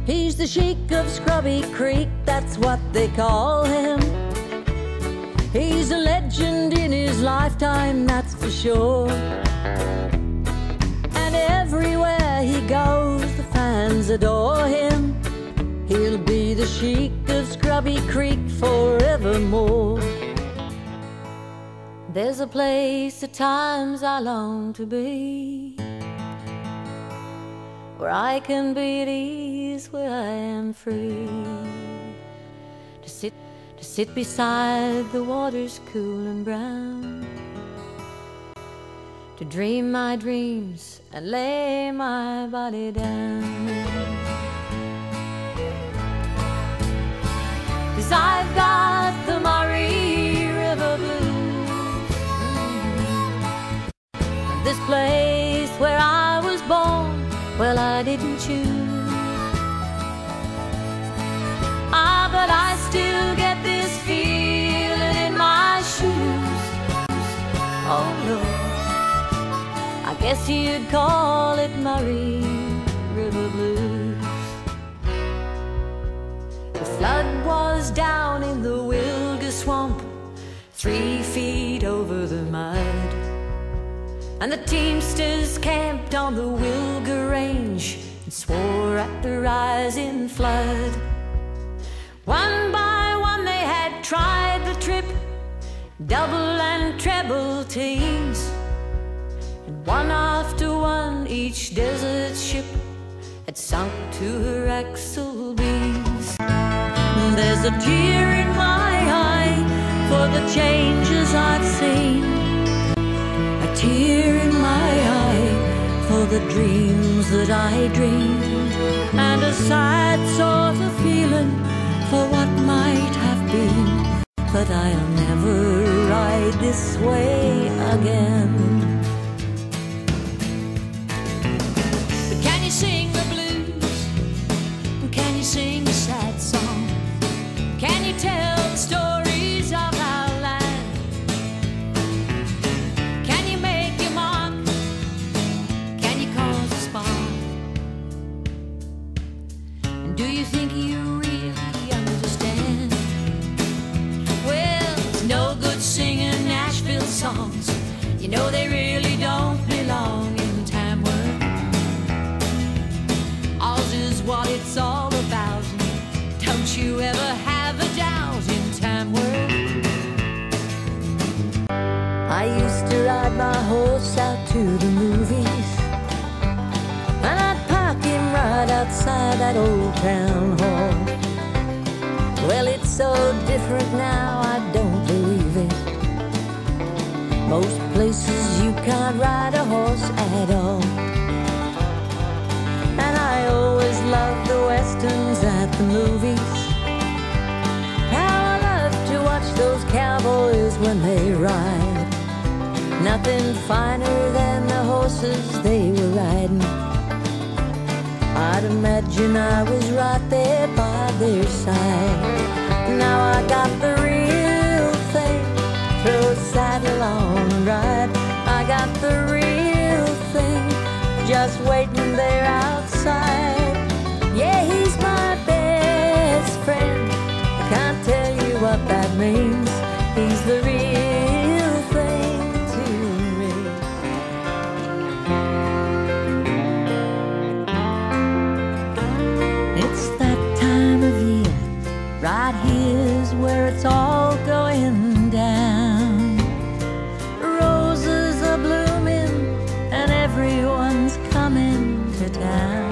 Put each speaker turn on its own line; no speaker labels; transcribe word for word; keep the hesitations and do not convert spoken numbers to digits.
He's the Sheik of Scrubby Creek, that's what they call him. He's a legend in his lifetime, that's for sure. And everywhere he goes, the fans adore him. He'll be the Sheik of Scrubby Creek forevermore. There's a place at times I long to be, where I can be at ease, where I am free. To sit, to sit beside the waters cool and brown, to dream my dreams and lay my body down. 'Cause I've got the Murray River blues, mm-hmm. This place where I was born, well, I didn't choose. Ah, but I still get this feeling in my shoes. Oh Lord, I guess you'd call it Murray River blues. The flood was down in the Wilga swamp, three feet over the mud. And the teamsters camped on the Wilga Range and swore at the rising flood. One by one they had tried the trip, double and treble teams. And one after one each desert ship had sunk to her axle beams. There's a tear in my eye for the changes I've seen, a tear in my eye for the dreams that I dreamed, and a sad sort of feeling for what might have been. But I'll never ride this way again. But can you sing the blues? Can you sing a sad song? Can you tell the stories of our land? Can you make your mark? Can you cause a spark? And do you think you really understand? Well, it's no good singing Nashville songs. You know they really don't belong in Tamworth. Ours is what it's all about. Don't you ever have a doubt in Tamworth. I used to ride my horse out to the movies, and I'd park him right outside that old town hall. Well, it's so different now, I don't believe it. Most places you can't ride a horse at all. And I always loved the westerns at the movies. How I love to watch those cowboys when they ride. Nothing finer than the horses they were riding. I'd imagine I was right there by their side. Now I got the real thing, throw a saddle on and ride. I got the real thing, just waiting there outside. Yeah, he's my best friend, I can't tell you what that means. He's the real thing to me. It's that time of year, right here's where it's all going down. Roses are blooming and everyone's coming to town.